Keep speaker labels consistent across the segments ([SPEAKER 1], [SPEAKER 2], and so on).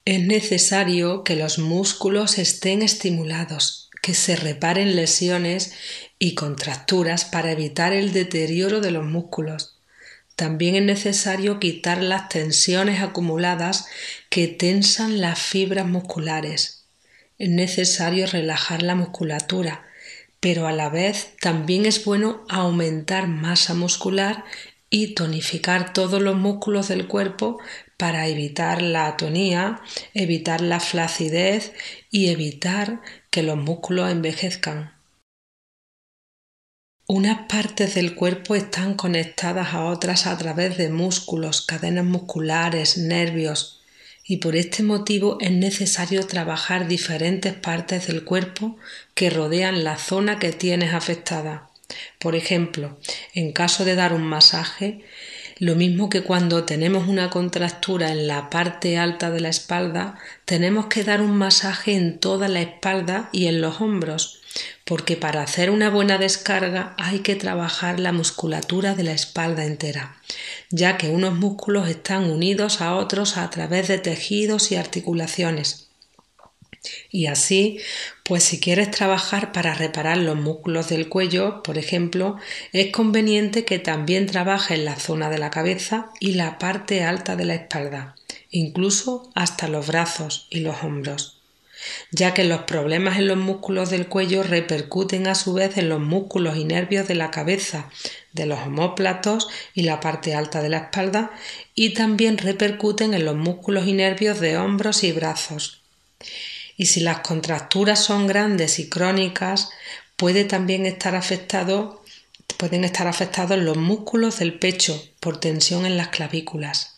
[SPEAKER 1] Es necesario que los músculos estén estimulados, que se reparen lesiones y contracturas para evitar el deterioro de los músculos. También es necesario quitar las tensiones acumuladas que tensan las fibras musculares. Es necesario relajar la musculatura, pero a la vez también es bueno aumentar masa muscular y tonificar todos los músculos del cuerpo para evitar la atonía, evitar la flacidez y evitar que los músculos envejezcan. Unas partes del cuerpo están conectadas a otras a través de músculos, cadenas musculares, nervios, y por este motivo es necesario trabajar diferentes partes del cuerpo que rodean la zona que tienes afectada. Por ejemplo, en caso de dar un masaje, lo mismo que cuando tenemos una contractura en la parte alta de la espalda, tenemos que dar un masaje en toda la espalda y en los hombros, porque para hacer una buena descarga hay que trabajar la musculatura de la espalda entera, ya que unos músculos están unidos a otros a través de tejidos y articulaciones. Y así, pues si quieres trabajar para reparar los músculos del cuello, por ejemplo, es conveniente que también trabajes la zona de la cabeza y la parte alta de la espalda, incluso hasta los brazos y los hombros, ya que los problemas en los músculos del cuello repercuten a su vez en los músculos y nervios de la cabeza, de los omóplatos y la parte alta de la espalda, y también repercuten en los músculos y nervios de hombros y brazos. Y si las contracturas son grandes y crónicas, pueden estar afectados los músculos del pecho por tensión en las clavículas.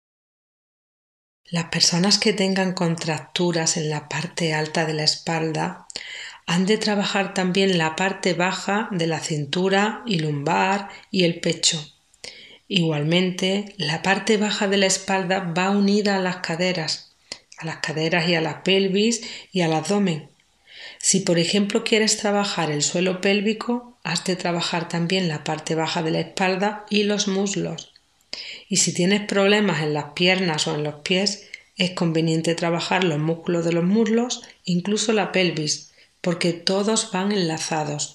[SPEAKER 1] Las personas que tengan contracturas en la parte alta de la espalda han de trabajar también la parte baja de la cintura y lumbar y el pecho. Igualmente, la parte baja de la espalda va unida a las caderas y a la pelvis y al abdomen. Si por ejemplo quieres trabajar el suelo pélvico, has de trabajar también la parte baja de la espalda y los muslos. Y si tienes problemas en las piernas o en los pies, es conveniente trabajar los músculos de los muslos, incluso la pelvis, porque todos van enlazados.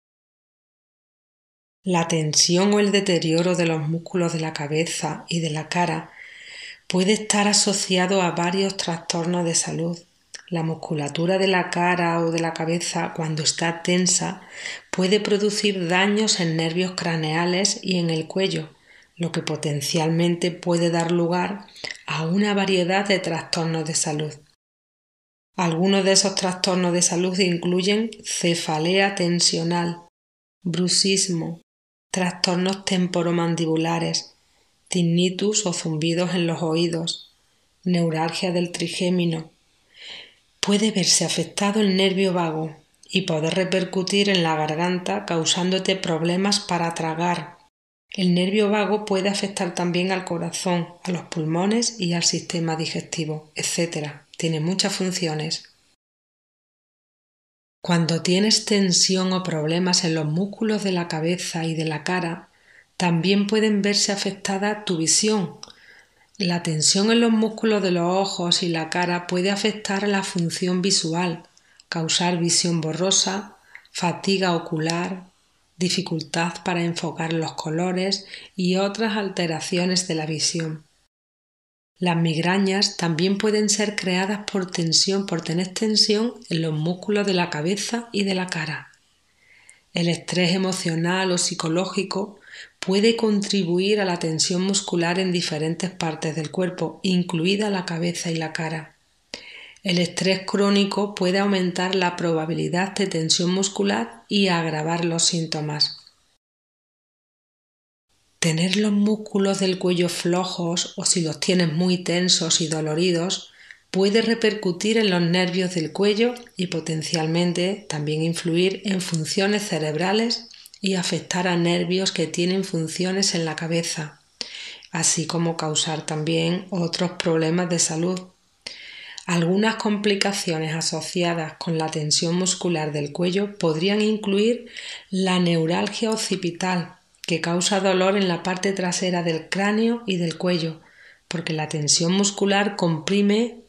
[SPEAKER 1] La tensión o el deterioro de los músculos de la cabeza y de la cara puede estar asociado a varios trastornos de salud. La musculatura de la cara o de la cabeza, cuando está tensa, puede producir daños en nervios craneales y en el cuello, lo que potencialmente puede dar lugar a una variedad de trastornos de salud. Algunos de esos trastornos de salud incluyen cefalea tensional, bruxismo, trastornos temporomandibulares, tinnitus o zumbidos en los oídos, neuralgia del trigémino. Puede verse afectado el nervio vago y poder repercutir en la garganta causándote problemas para tragar. El nervio vago puede afectar también al corazón, a los pulmones y al sistema digestivo, etc. Tiene muchas funciones. Cuando tienes tensión o problemas en los músculos de la cabeza y de la cara, también pueden verse afectada tu visión. La tensión en los músculos de los ojos y la cara puede afectar la función visual, causar visión borrosa, fatiga ocular, dificultad para enfocar los colores y otras alteraciones de la visión. Las migrañas también pueden ser creadas por tener tensión en los músculos de la cabeza y de la cara. El estrés emocional o psicológico puede contribuir a la tensión muscular en diferentes partes del cuerpo, incluida la cabeza y la cara. El estrés crónico puede aumentar la probabilidad de tensión muscular y agravar los síntomas. Tener los músculos del cuello flojos o si los tienes muy tensos y doloridos puede repercutir en los nervios del cuello y potencialmente también influir en funciones cerebrales y afectar a nervios que tienen funciones en la cabeza, así como causar también otros problemas de salud. Algunas complicaciones asociadas con la tensión muscular del cuello podrían incluir la neuralgia occipital, que causa dolor en la parte trasera del cráneo y del cuello, porque la tensión muscular comprime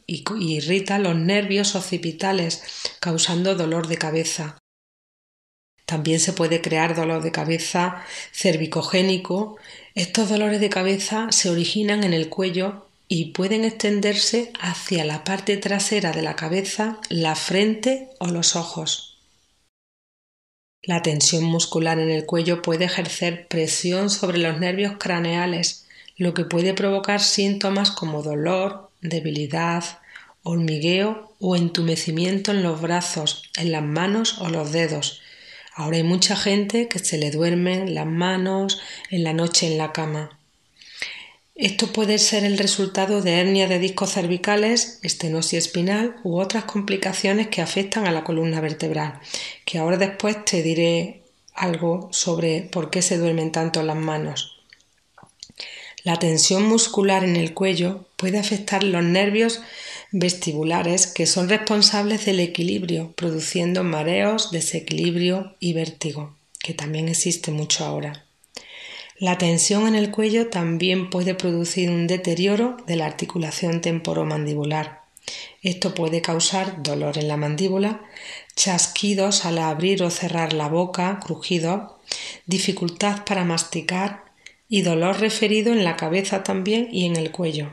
[SPEAKER 1] y irrita los nervios occipitales, causando dolor de cabeza. También se puede crear dolor de cabeza cervicogénico. Estos dolores de cabeza se originan en el cuello y pueden extenderse hacia la parte trasera de la cabeza, la frente o los ojos. La tensión muscular en el cuello puede ejercer presión sobre los nervios craneales, lo que puede provocar síntomas como dolor, debilidad, hormigueo o entumecimiento en los brazos, en las manos o los dedos. Ahora hay mucha gente que se le duermen las manos en la noche en la cama. Esto puede ser el resultado de hernias de discos cervicales, estenosis espinal u otras complicaciones que afectan a la columna vertebral, que ahora después te diré algo sobre por qué se duermen tanto las manos. La tensión muscular en el cuello puede afectar los nervios vestibulares, que son responsables del equilibrio, produciendo mareos, desequilibrio y vértigo, que también existe mucho ahora. La tensión en el cuello también puede producir un deterioro de la articulación temporomandibular. Esto puede causar dolor en la mandíbula, chasquidos al abrir o cerrar la boca, crujidos, dificultad para masticar y dolor referido en la cabeza también y en el cuello.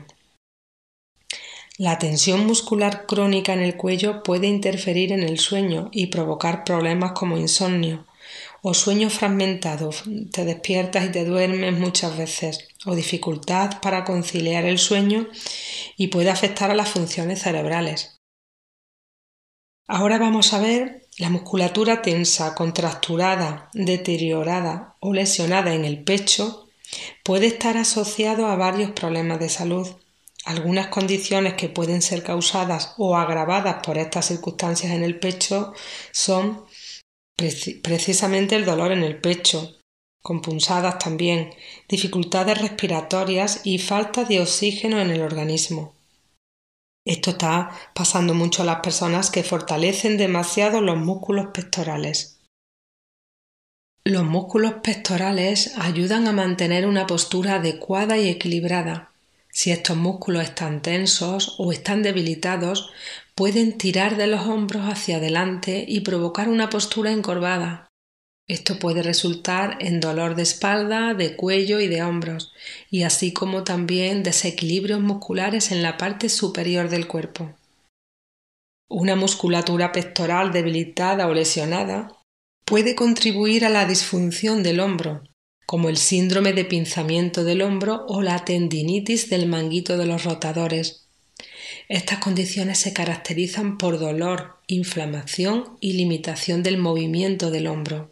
[SPEAKER 1] La tensión muscular crónica en el cuello puede interferir en el sueño y provocar problemas como insomnio o sueño fragmentado, te despiertas y te duermes muchas veces, o dificultad para conciliar el sueño y puede afectar a las funciones cerebrales. Ahora vamos a ver la musculatura tensa, contracturada, deteriorada o lesionada en el pecho puede estar asociado a varios problemas de salud. Algunas condiciones que pueden ser causadas o agravadas por estas circunstancias en el pecho son precisamente el dolor en el pecho, con punzadas también, dificultades respiratorias y falta de oxígeno en el organismo. Esto está pasando mucho a las personas que fortalecen demasiado los músculos pectorales. Los músculos pectorales ayudan a mantener una postura adecuada y equilibrada. Si estos músculos están tensos o están debilitados, pueden tirar de los hombros hacia adelante y provocar una postura encorvada. Esto puede resultar en dolor de espalda, de cuello y de hombros, y así como también desequilibrios musculares en la parte superior del cuerpo. Una musculatura pectoral debilitada o lesionada puede contribuir a la disfunción del hombro, como el síndrome de pinzamiento del hombro o la tendinitis del manguito de los rotadores. Estas condiciones se caracterizan por dolor, inflamación y limitación del movimiento del hombro.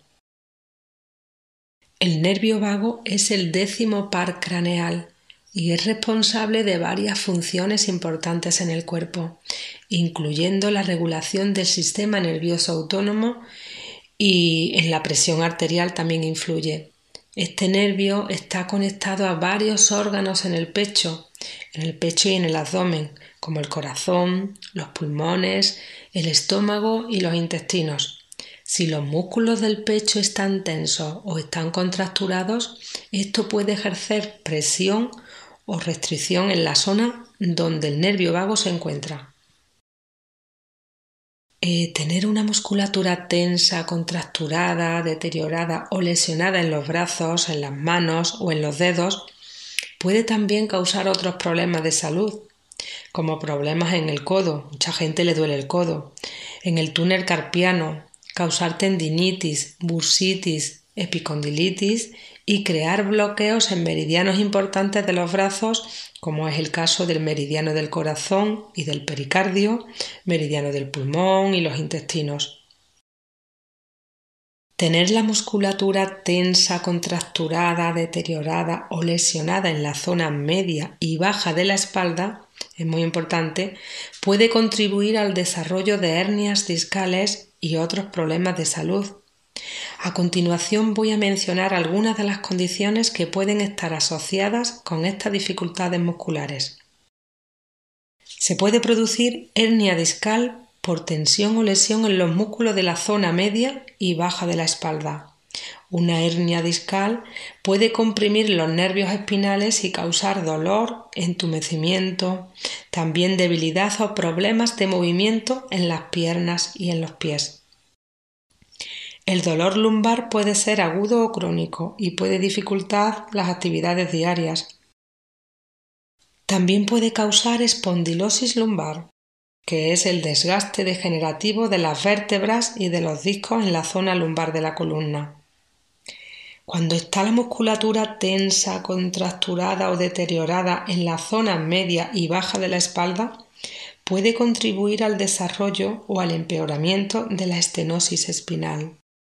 [SPEAKER 1] El nervio vago es el 10º par craneal y es responsable de varias funciones importantes en el cuerpo, incluyendo la regulación del sistema nervioso autónomo y en la presión arterial también influye. Este nervio está conectado a varios órganos en el pecho y en el abdomen, como el corazón, los pulmones, el estómago y los intestinos. Si los músculos del pecho están tensos o están contracturados, esto puede ejercer presión o restricción en la zona donde el nervio vago se encuentra. Tener una musculatura tensa, contracturada, deteriorada o lesionada en los brazos, en las manos o en los dedos puede también causar otros problemas de salud, como problemas en el codo, mucha gente le duele el codo, en el túnel carpiano, causar tendinitis, bursitis, epicondilitis y crear bloqueos en meridianos importantes de los brazos, como es el caso del meridiano del corazón y del pericardio, meridiano del pulmón y los intestinos. Tener la musculatura tensa, contracturada, deteriorada o lesionada en la zona media y baja de la espalda, es muy importante, puede contribuir al desarrollo de hernias discales y otros problemas de salud. A continuación voy a mencionar algunas de las condiciones que pueden estar asociadas con estas dificultades musculares. Se puede producir hernia discal por tensión o lesión en los músculos de la zona media y baja de la espalda, Una hernia discal puede comprimir los nervios espinales y causar dolor, entumecimiento, también debilidad o problemas de movimiento en las piernas y en los pies. El dolor lumbar puede ser agudo o crónico y puede dificultar las actividades diarias. También puede causar espondilosis lumbar, que es el desgaste degenerativo de las vértebras y de los discos en la zona lumbar de la columna. Cuando está la musculatura tensa, contracturada o deteriorada en la zona media y baja de la espalda, puede contribuir al desarrollo o al empeoramiento de la estenosis espinal.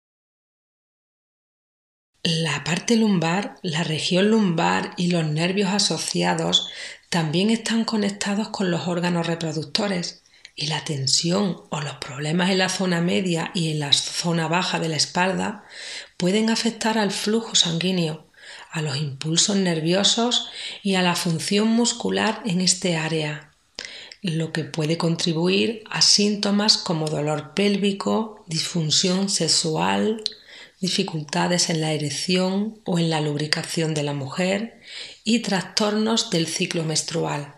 [SPEAKER 1] La parte lumbar, la región lumbar y los nervios asociados también están conectados con los órganos reproductores, y la tensión o los problemas en la zona media y en la zona baja de la espalda pueden afectar al flujo sanguíneo, a los impulsos nerviosos y a la función muscular en este área, lo que puede contribuir a síntomas como dolor pélvico, disfunción sexual, dificultades en la erección o en la lubricación de la mujer y trastornos del ciclo menstrual.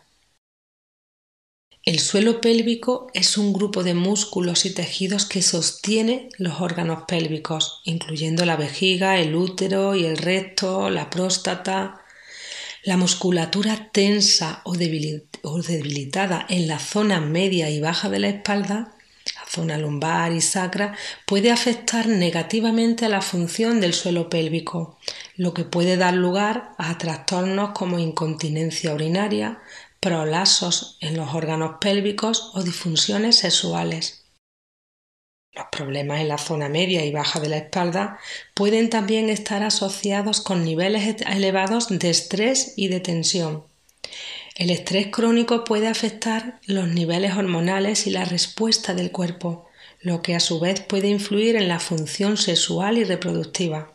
[SPEAKER 1] El suelo pélvico es un grupo de músculos y tejidos que sostiene los órganos pélvicos, incluyendo la vejiga, el útero y el recto, la próstata. La musculatura tensa o debilitada en la zona media y baja de la espalda, la zona lumbar y sacra, puede afectar negativamente a la función del suelo pélvico, lo que puede dar lugar a trastornos como incontinencia urinaria, prolapsos en los órganos pélvicos o disfunciones sexuales. Los problemas en la zona media y baja de la espalda pueden también estar asociados con niveles elevados de estrés y de tensión. El estrés crónico puede afectar los niveles hormonales y la respuesta del cuerpo, lo que a su vez puede influir en la función sexual y reproductiva.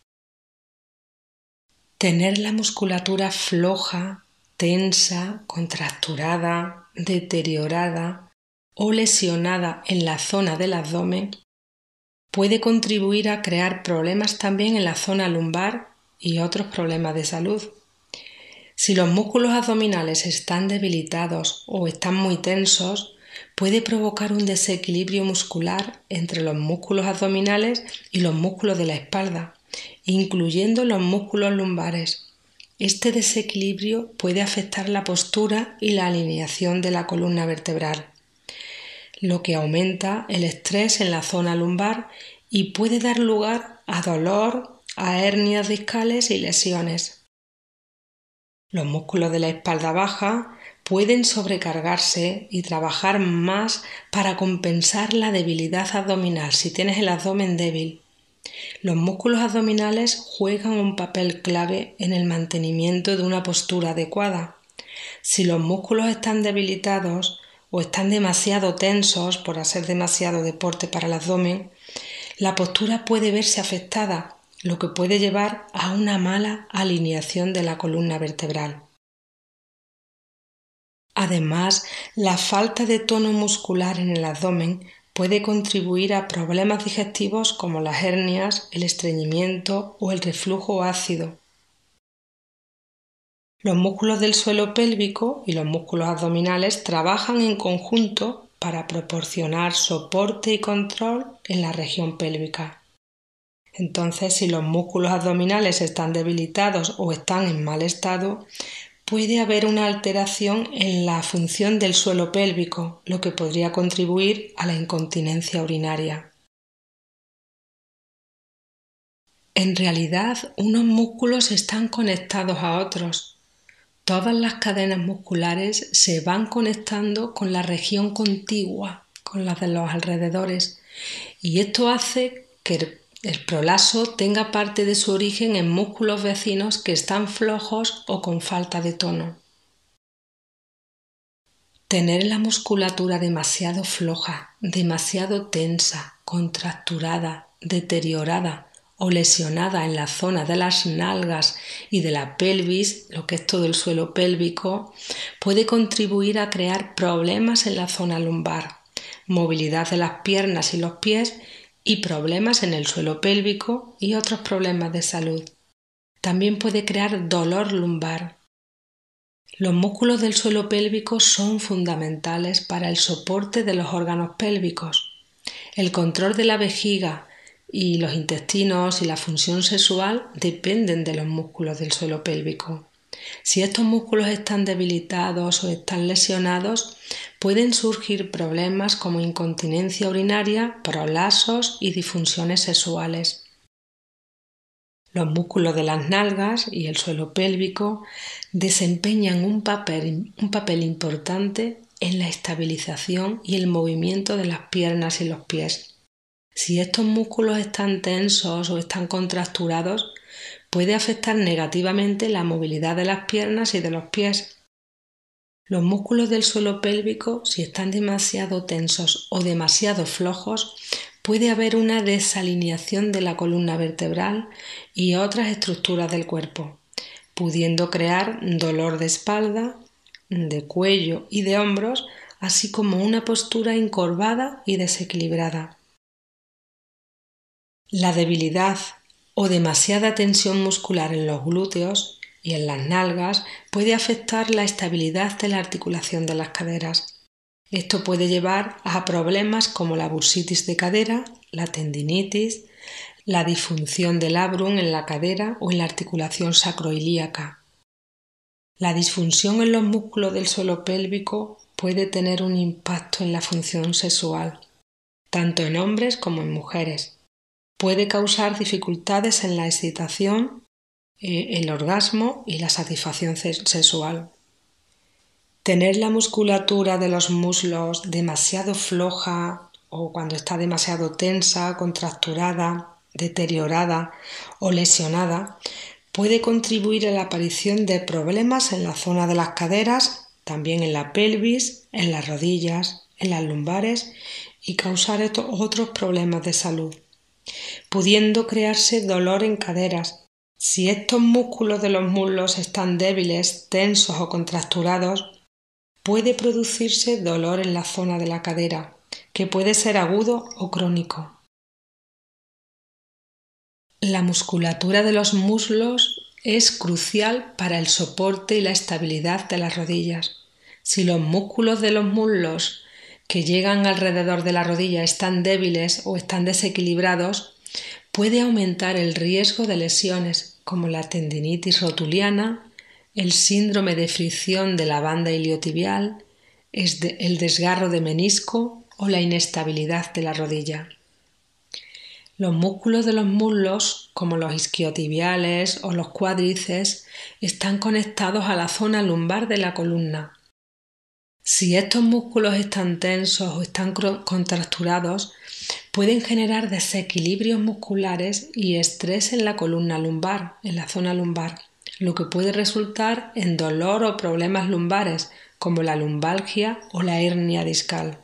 [SPEAKER 1] Tener la musculatura floja, tensa, contracturada, deteriorada o lesionada en la zona del abdomen puede contribuir a crear problemas también en la zona lumbar y otros problemas de salud. Si los músculos abdominales están debilitados o están muy tensos, puede provocar un desequilibrio muscular entre los músculos abdominales y los músculos de la espalda, incluyendo los músculos lumbares. Este desequilibrio puede afectar la postura y la alineación de la columna vertebral, lo que aumenta el estrés en la zona lumbar y puede dar lugar a dolor, a hernias discales y lesiones. Los músculos de la espalda baja pueden sobrecargarse y trabajar más para compensar la debilidad abdominal si tienes el abdomen débil. Los músculos abdominales juegan un papel clave en el mantenimiento de una postura adecuada. Si los músculos están debilitados o están demasiado tensos por hacer demasiado deporte para el abdomen, la postura puede verse afectada, lo que puede llevar a una mala alineación de la columna vertebral. Además, la falta de tono muscular en el abdomen puede contribuir a problemas digestivos como las hernias, el estreñimiento o el reflujo ácido. Los músculos del suelo pélvico y los músculos abdominales trabajan en conjunto para proporcionar soporte y control en la región pélvica. Entonces, si los músculos abdominales están debilitados o están en mal estado, puede haber una alteración en la función del suelo pélvico, lo que podría contribuir a la incontinencia urinaria. En realidad, unos músculos están conectados a otros. Todas las cadenas musculares se van conectando con la región contigua, con las de los alrededores, y esto hace que el prolaso tenga parte de su origen en músculos vecinos que están flojos o con falta de tono. Tener la musculatura demasiado floja, demasiado tensa, contracturada, deteriorada o lesionada en la zona de las nalgas y de la pelvis, lo que es todo el suelo pélvico, puede contribuir a crear problemas en la zona lumbar, movilidad de las piernas y los pies y problemas en el suelo pélvico y otros problemas de salud. También puede crear dolor lumbar. Los músculos del suelo pélvico son fundamentales para el soporte de los órganos pélvicos. El control de la vejiga y los intestinos y la función sexual dependen de los músculos del suelo pélvico. Si estos músculos están debilitados o están lesionados, pueden surgir problemas como incontinencia urinaria, prolapsos y disfunciones sexuales. Los músculos de las nalgas y el suelo pélvico desempeñan un papel importante en la estabilización y el movimiento de las piernas y los pies. Si estos músculos están tensos o están contracturados, puede afectar negativamente la movilidad de las piernas y de los pies. Los músculos del suelo pélvico, si están demasiado tensos o demasiado flojos, puede haber una desalineación de la columna vertebral y otras estructuras del cuerpo, pudiendo crear dolor de espalda, de cuello y de hombros, así como una postura encorvada y desequilibrada. La debilidad o demasiada tensión muscular en los glúteos y en las nalgas puede afectar la estabilidad de la articulación de las caderas. Esto puede llevar a problemas como la bursitis de cadera, la tendinitis, la disfunción del labrum en la cadera o en la articulación sacroilíaca. La disfunción en los músculos del suelo pélvico puede tener un impacto en la función sexual, tanto en hombres como en mujeres. Puede causar dificultades en la excitación, el orgasmo y la satisfacción sexual. Tener la musculatura de los muslos demasiado floja o cuando está demasiado tensa, contracturada, deteriorada o lesionada puede contribuir a la aparición de problemas en la zona de las caderas, también en la pelvis, en las rodillas, en las lumbares y causar otros problemas de salud, pudiendo crearse dolor en caderas. Si estos músculos de los muslos están débiles, tensos o contracturados, puede producirse dolor en la zona de la cadera, que puede ser agudo o crónico. La musculatura de los muslos es crucial para el soporte y la estabilidad de las rodillas. Si los músculos de los muslos que llegan alrededor de la rodilla están débiles o están desequilibrados, puede aumentar el riesgo de lesiones como la tendinitis rotuliana, el síndrome de fricción de la banda iliotibial, el desgarro de menisco o la inestabilidad de la rodilla. Los músculos de los muslos, como los isquiotibiales o los cuádriceps, están conectados a la zona lumbar de la columna. Si estos músculos están tensos o están contracturados, pueden generar desequilibrios musculares y estrés en la columna lumbar, en la zona lumbar, lo que puede resultar en dolor o problemas lumbares, como la lumbalgia o la hernia discal.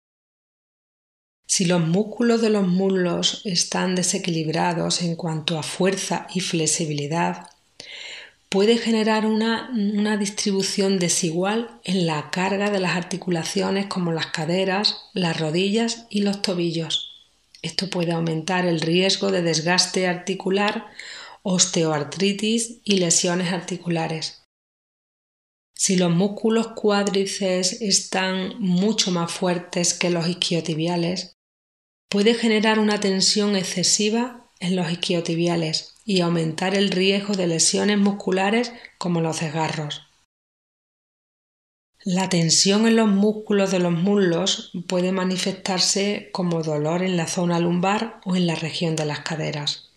[SPEAKER 1] Si los músculos de los muslos están desequilibrados en cuanto a fuerza y flexibilidad, puede generar una distribución desigual en la carga de las articulaciones como las caderas, las rodillas y los tobillos. Esto puede aumentar el riesgo de desgaste articular, osteoartritis y lesiones articulares. Si los músculos cuádriceps están mucho más fuertes que los isquiotibiales, puede generar una tensión excesiva en los isquiotibiales y aumentar el riesgo de lesiones musculares como los desgarros. La tensión en los músculos de los muslos puede manifestarse como dolor en la zona lumbar o en la región de las caderas.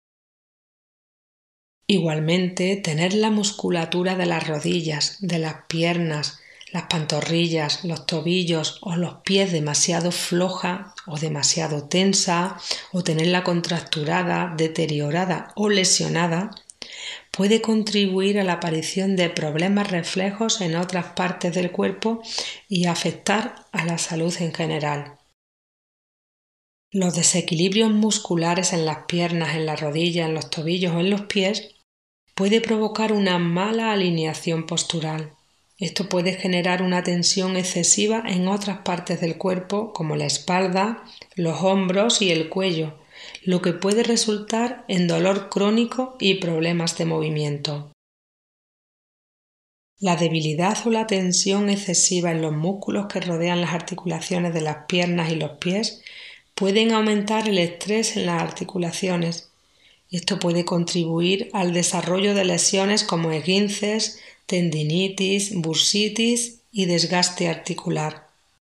[SPEAKER 1] Igualmente, tener la musculatura de las rodillas, de las piernas, las pantorrillas, los tobillos o los pies demasiado floja o demasiado tensa o tenerla contracturada, deteriorada o lesionada puede contribuir a la aparición de problemas reflejos en otras partes del cuerpo y afectar a la salud en general. Los desequilibrios musculares en las piernas, en las rodillas, en los tobillos o en los pies puede provocar una mala alineación postural. Esto puede generar una tensión excesiva en otras partes del cuerpo, como la espalda, los hombros y el cuello, lo que puede resultar en dolor crónico y problemas de movimiento. La debilidad o la tensión excesiva en los músculos que rodean las articulaciones de las piernas y los pies pueden aumentar el estrés en las articulaciones. Esto puede contribuir al desarrollo de lesiones como esguinces, tendinitis, bursitis y desgaste articular.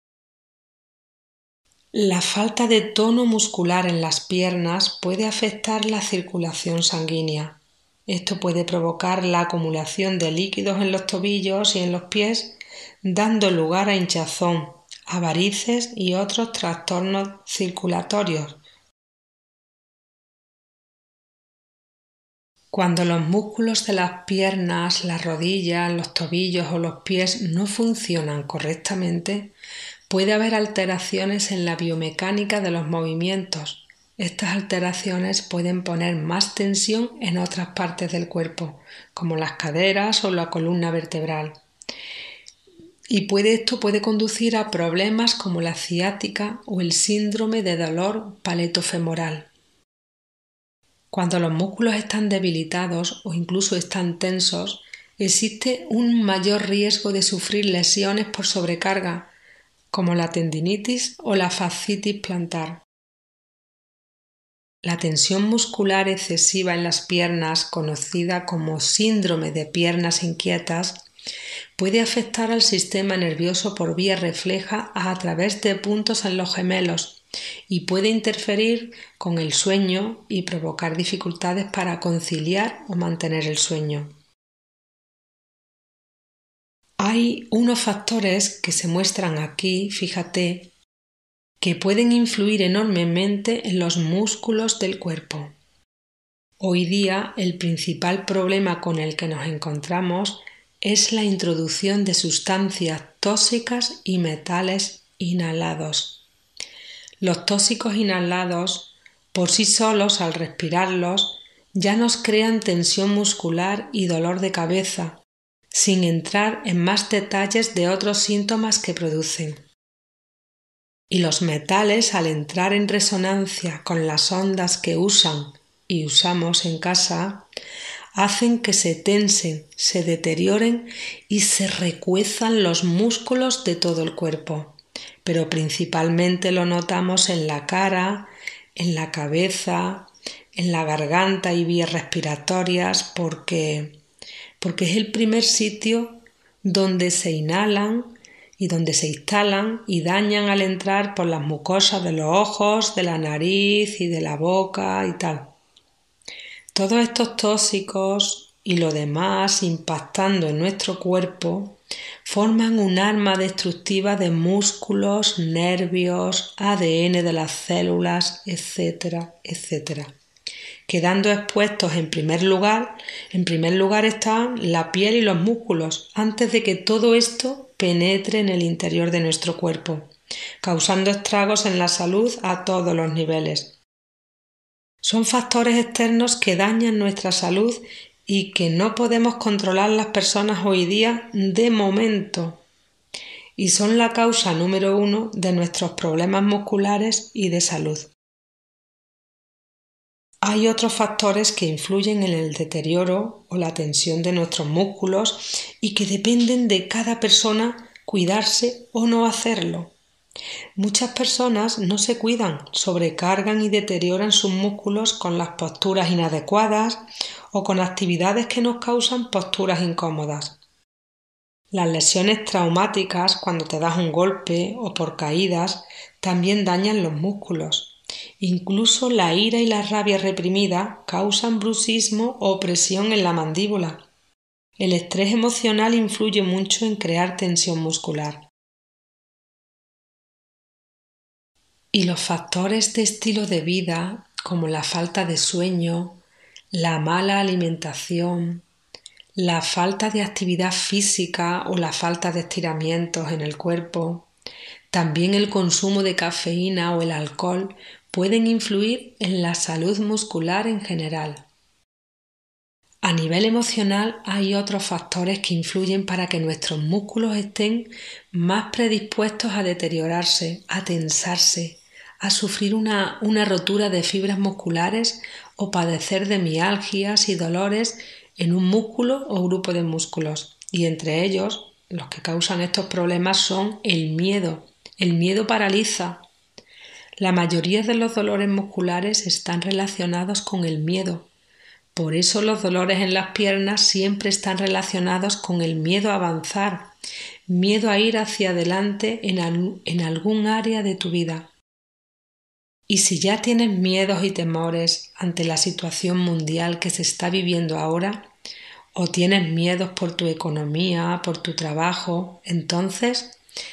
[SPEAKER 1] La falta de tono muscular en las piernas puede afectar la circulación sanguínea. Esto puede provocar la acumulación de líquidos en los tobillos y en los pies, dando lugar a hinchazón, a varices y otros trastornos circulatorios. Cuando los músculos de las piernas, las rodillas, los tobillos o los pies no funcionan correctamente, puede haber alteraciones en la biomecánica de los movimientos. Estas alteraciones pueden poner más tensión en otras partes del cuerpo, como las caderas o la columna vertebral. Y esto puede conducir a problemas como la ciática o el síndrome de dolor paletofemoral. Cuando los músculos están debilitados o incluso están tensos, existe un mayor riesgo de sufrir lesiones por sobrecarga, como la tendinitis o la fascitis plantar. La tensión muscular excesiva en las piernas, conocida como síndrome de piernas inquietas, puede afectar al sistema nervioso por vía refleja a través de puntos en los gemelos y puede interferir con el sueño y provocar dificultades para conciliar o mantener el sueño. Hay unos factores que se muestran aquí, fíjate, que pueden influir enormemente en los músculos del cuerpo. Hoy día el principal problema con el que nos encontramos es la introducción de sustancias tóxicas y metales inhalados. Los tóxicos inhalados, por sí solos al respirarlos, ya nos crean tensión muscular y dolor de cabeza, sin entrar en más detalles de otros síntomas que producen. Y los metales, al entrar en resonancia con las ondas que usan y usamos en casa, hacen que se tensen, se deterioren y se recuezan los músculos de todo el cuerpo. Pero principalmente lo notamos en la cara, en la cabeza, en la garganta y vías respiratorias porque es el primer sitio donde se inhalan y donde se instalan y dañan al entrar por las mucosas de los ojos, de la nariz y de la boca y tal. Todos estos tóxicos y lo demás impactando en nuestro cuerpo forman un arma destructiva de músculos, nervios, ADN de las células, etcétera, etcétera. Quedando expuestos en primer lugar están la piel y los músculos, antes de que todo esto penetre en el interior de nuestro cuerpo, causando estragos en la salud a todos los niveles. Son factores externos que dañan nuestra salud y que no podemos controlar las personas hoy día de momento, y son la causa número 1 de nuestros problemas musculares y de salud. Hay otros factores que influyen en el deterioro o la tensión de nuestros músculos y que dependen de cada persona cuidarse o no hacerlo. Muchas personas no se cuidan, sobrecargan y deterioran sus músculos con las posturas inadecuadas o con actividades que nos causan posturas incómodas. Las lesiones traumáticas, cuando te das un golpe o por caídas, también dañan los músculos. Incluso la ira y la rabia reprimida causan bruxismo o presión en la mandíbula. El estrés emocional influye mucho en crear tensión muscular. Y los factores de estilo de vida, como la falta de sueño, la mala alimentación, la falta de actividad física o la falta de estiramientos en el cuerpo, también el consumo de cafeína o el alcohol pueden influir en la salud muscular en general. A nivel emocional hay otros factores que influyen para que nuestros músculos estén más predispuestos a deteriorarse, a tensarse, a sufrir una rotura de fibras musculares o padecer de mialgias y dolores en un músculo o grupo de músculos. Y entre ellos, los que causan estos problemas son el miedo. El miedo paraliza. La mayoría de los dolores musculares están relacionados con el miedo. Por eso los dolores en las piernas siempre están relacionados con el miedo a avanzar, miedo a ir hacia adelante en algún área de tu vida. Y si ya tienes miedos y temores ante la situación mundial que se está viviendo ahora, o tienes miedos por tu economía, por tu trabajo, entonces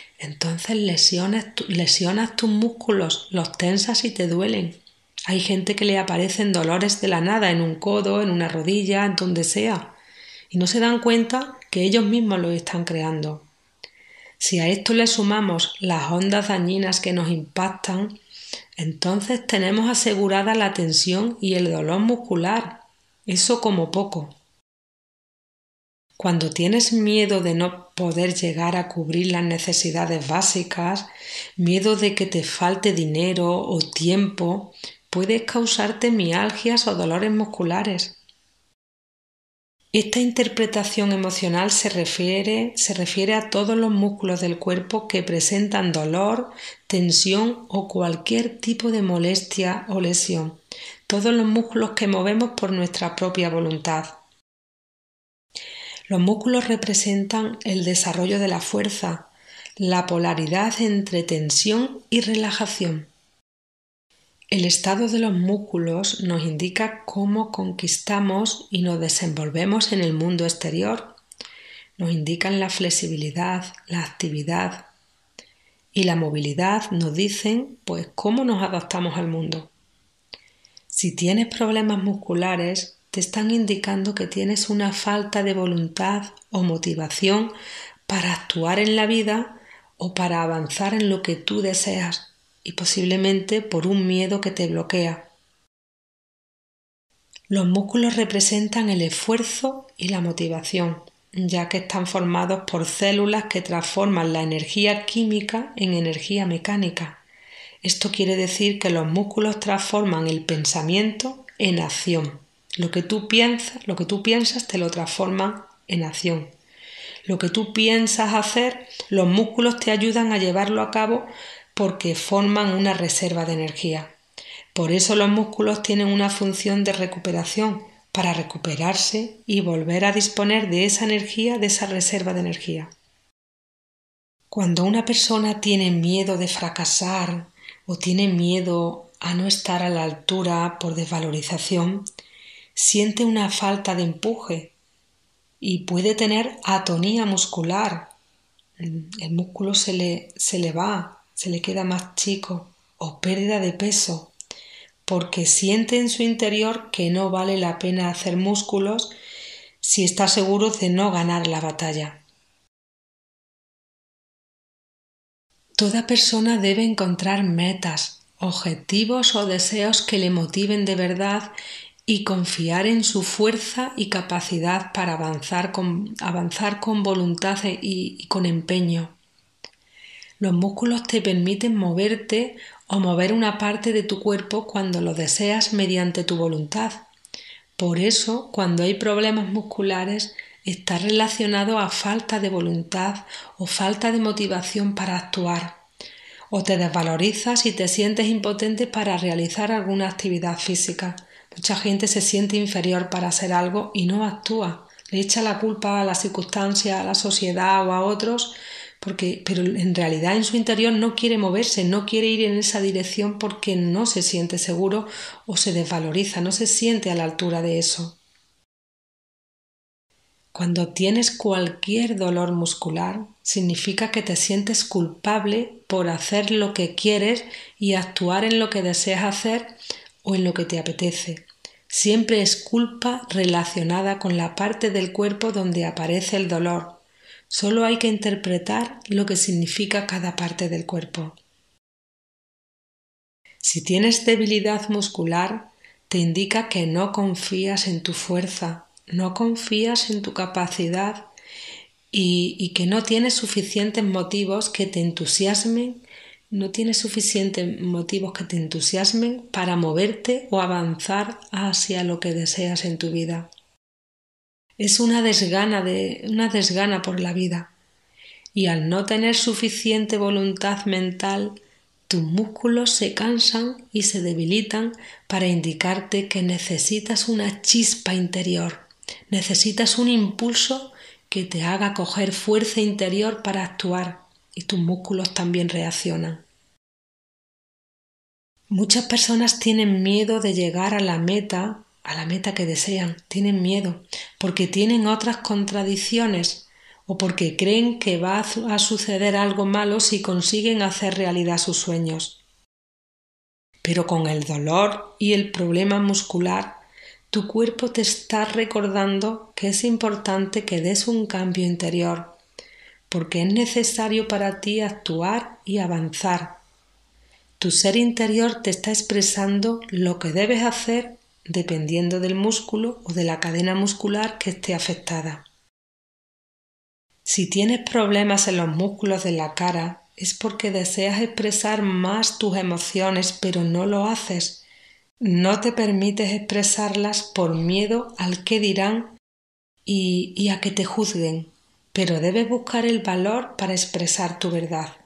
[SPEAKER 1] lesionas tus músculos, los tensas y te duelen. Hay gente que le aparecen dolores de la nada en un codo, en una rodilla, en donde sea, y no se dan cuenta que ellos mismos lo están creando. Si a esto le sumamos las ondas dañinas que nos impactan, entonces tenemos asegurada la tensión y el dolor muscular. Eso como poco. Cuando tienes miedo de no poder llegar a cubrir las necesidades básicas, miedo de que te falte dinero o tiempo, puedes causarte mialgias o dolores musculares. Esta interpretación emocional se refiere a todos los músculos del cuerpo que presentan dolor, tensión o cualquier tipo de molestia o lesión. Todos los músculos que movemos por nuestra propia voluntad. Los músculos representan el desarrollo de la fuerza, la polaridad entre tensión y relajación. El estado de los músculos nos indica cómo conquistamos y nos desenvolvemos en el mundo exterior. Nos indican la flexibilidad, la actividad y la movilidad nos dicen pues cómo nos adaptamos al mundo. Si tienes problemas musculares, te están indicando que tienes una falta de voluntad o motivación para actuar en la vida o para avanzar en lo que tú deseas y posiblemente por un miedo que te bloquea. Los músculos representan el esfuerzo y la motivación, ya que están formados por células que transforman la energía química en energía mecánica. Esto quiere decir que los músculos transforman el pensamiento en acción. Lo que tú piensas te lo transforman en acción. Lo que tú piensas hacer, los músculos te ayudan a llevarlo a cabo porque forman una reserva de energía. Por eso los músculos tienen una función de recuperación, para recuperarse y volver a disponer de esa energía, de esa reserva de energía. Cuando una persona tiene miedo de fracasar o tiene miedo a no estar a la altura por desvalorización, siente una falta de empuje y puede tener atonía muscular. El músculo se le va, se le queda más chico, o pérdida de peso, porque siente en su interior que no vale la pena hacer músculos si está seguro de no ganar la batalla. Toda persona debe encontrar metas, objetivos o deseos que le motiven de verdad y confiar en su fuerza y capacidad para avanzar con voluntad y con empeño. Los músculos te permiten moverte o mover una parte de tu cuerpo cuando lo deseas mediante tu voluntad. Por eso, cuando hay problemas musculares, está relacionado a falta de voluntad o falta de motivación para actuar. O te desvalorizas y te sientes impotente para realizar alguna actividad física. Mucha gente se siente inferior para hacer algo y no actúa. Le echa la culpa a las circunstancias, a la sociedad o a otros, pero en realidad en su interior no quiere moverse, no quiere ir en esa dirección porque no se siente seguro o se desvaloriza, no se siente a la altura de eso. Cuando tienes cualquier dolor muscular, significa que te sientes culpable por hacer lo que quieres y actuar en lo que deseas hacer o en lo que te apetece. Siempre es culpa relacionada con la parte del cuerpo donde aparece el dolor. Solo hay que interpretar lo que significa cada parte del cuerpo. Si tienes debilidad muscular, te indica que no confías en tu fuerza, no confías en tu capacidad y que no tienes suficientes motivos que te entusiasmen, no tienes suficientes motivos que te entusiasmen para moverte o avanzar hacia lo que deseas en tu vida. Es una desgana por la vida, y al no tener suficiente voluntad mental, tus músculos se cansan y se debilitan para indicarte que necesitas una chispa interior, necesitas un impulso que te haga coger fuerza interior para actuar, y tus músculos también reaccionan. Muchas personas tienen miedo de llegar a la meta que desean, tienen miedo porque tienen otras contradicciones o porque creen que va a suceder algo malo si consiguen hacer realidad sus sueños. Pero con el dolor y el problema muscular, tu cuerpo te está recordando que es importante que des un cambio interior, porque es necesario para ti actuar y avanzar. Tu ser interior te está expresando lo que debes hacer dependiendo del músculo o de la cadena muscular que esté afectada. Si tienes problemas en los músculos de la cara, es porque deseas expresar más tus emociones, pero no lo haces. No te permites expresarlas por miedo al qué dirán y a que te juzguen, pero debes buscar el valor para expresar tu verdad.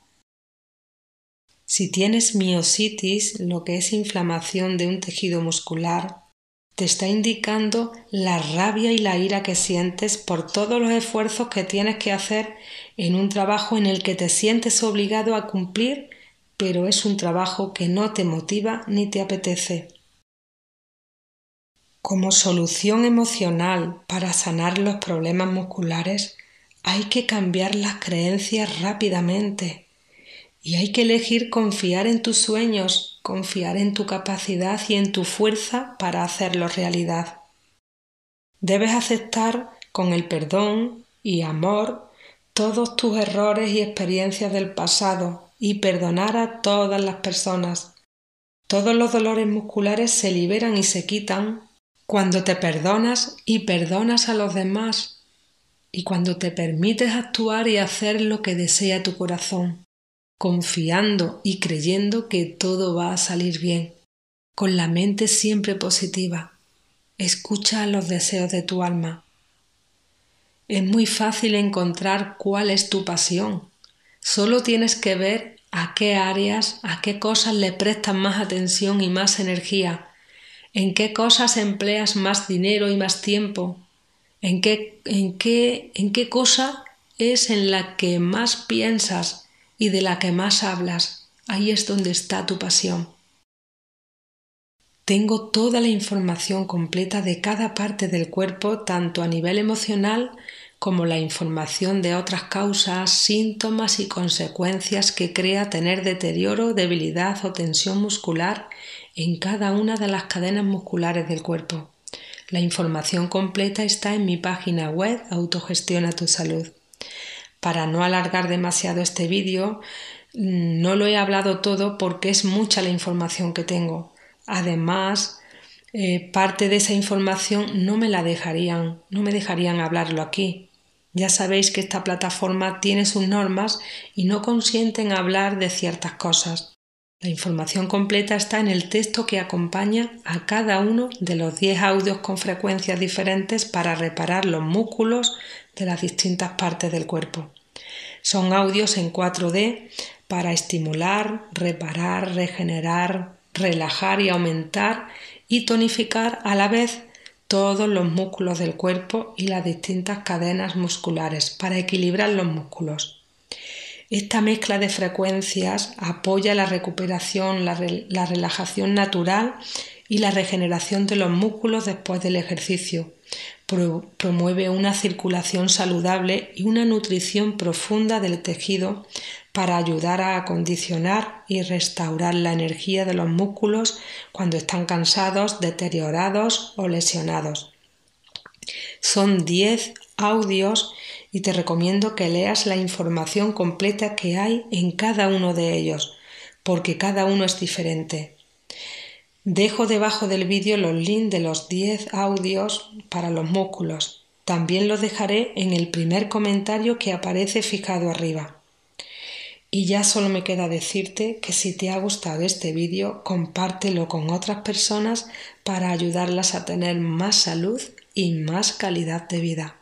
[SPEAKER 1] Si tienes miositis, lo que es inflamación de un tejido muscular, te está indicando la rabia y la ira que sientes por todos los esfuerzos que tienes que hacer en un trabajo en el que te sientes obligado a cumplir, pero es un trabajo que no te motiva ni te apetece. Como solución emocional para sanar los problemas musculares, hay que cambiar las creencias rápidamente. Y hay que elegir confiar en tus sueños, confiar en tu capacidad y en tu fuerza para hacerlos realidad. Debes aceptar con el perdón y amor todos tus errores y experiencias del pasado y perdonar a todas las personas. Todos los dolores musculares se liberan y se quitan cuando te perdonas y perdonas a los demás y cuando te permites actuar y hacer lo que desea tu corazón, confiando y creyendo que todo va a salir bien, con la mente siempre positiva. Escucha los deseos de tu alma. Es muy fácil encontrar cuál es tu pasión. Solo tienes que ver a qué áreas, a qué cosas le prestas más atención y más energía, en qué cosas empleas más dinero y más tiempo, en qué cosa es en la que más piensas y de la que más hablas. Ahí es donde está tu pasión. Tengo toda la información completa de cada parte del cuerpo, tanto a nivel emocional como la información de otras causas, síntomas y consecuencias que crea tener deterioro, debilidad o tensión muscular en cada una de las cadenas musculares del cuerpo. La información completa está en mi página web Autogestiona tu Salud. Para no alargar demasiado este vídeo, no lo he hablado todo porque es mucha la información que tengo. Además, parte de esa información no me dejarían hablarlo aquí. Ya sabéis que esta plataforma tiene sus normas y no consienten hablar de ciertas cosas. La información completa está en el texto que acompaña a cada uno de los 10 audios con frecuencias diferentes para reparar los músculos de las distintas partes del cuerpo. Son audios en 4D para estimular, reparar, regenerar, relajar y aumentar y tonificar a la vez todos los músculos del cuerpo y las distintas cadenas musculares para equilibrar los músculos. Esta mezcla de frecuencias apoya la recuperación, la relajación natural y la regeneración de los músculos después del ejercicio. Promueve una circulación saludable y una nutrición profunda del tejido para ayudar a acondicionar y restaurar la energía de los músculos cuando están cansados, deteriorados o lesionados. Son 10 audios y te recomiendo que leas la información completa que hay en cada uno de ellos, porque cada uno es diferente. Dejo debajo del vídeo los links de los 10 audios para los músculos. También los dejaré en el primer comentario que aparece fijado arriba. Y ya solo me queda decirte que si te ha gustado este vídeo, compártelo con otras personas para ayudarlas a tener más salud y más calidad de vida.